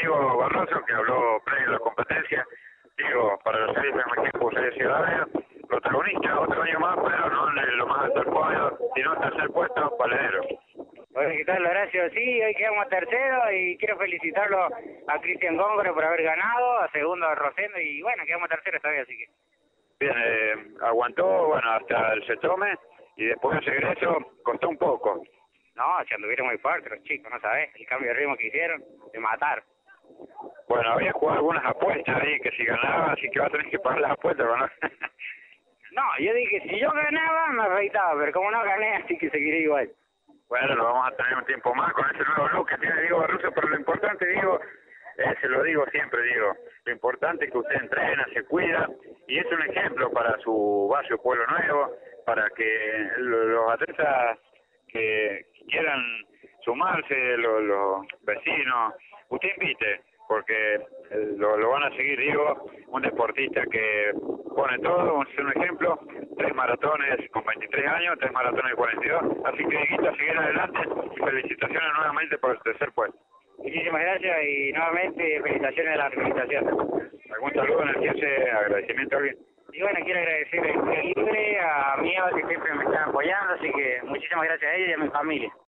Diego Barroso, que habló previo a la competencia. Diego, para los series de equipo de Ciudadano, protagonista, otro año más, pero no en lo más alto del podio, sino en tercer puesto, Paledero. Hola, ¿qué tal, Horacio? Sí, hoy quedamos tercero y quiero felicitarlo a Cristian Góngora por haber ganado, a segundo a Rosendo y bueno, quedamos terceros todavía, así que... Bien, aguantó, bueno, hasta el Setome y después el regreso costó un poco. No, se anduvieron muy fuertes los chicos, ¿no sabes? El cambio de ritmo que hicieron, de matar. Bueno, había jugado algunas apuestas ahí, que si ganaba, así que va a tener que pagar las apuestas, ¿no? No, yo dije, si yo ganaba, me afeitaba, pero como no gané, así que seguiré igual. Bueno, lo vamos a tener un tiempo más con ese nuevo look que tiene Diego Barroso, pero lo importante, Diego, se lo digo siempre, Diego, lo importante es que usted entrena, se cuida, y es un ejemplo para su barrio Pueblo Nuevo, para que los atletas que quieran sumarse, los vecinos, usted invite, porque lo van a seguir, Diego, un deportista que pone todo, es un ejemplo, 3 maratones con 23 años, 3 maratones de 42, así que Dieguito, seguir adelante y felicitaciones nuevamente por el tercer puesto. Muchísimas gracias y nuevamente felicitaciones a la organización. ¿Algún saludo en el 15? ¿Agradecimiento a alguien? Y bueno, quiero agradecer a Libre, a mi Eva que siempre me están apoyando, así que muchísimas gracias a ella y a mi familia.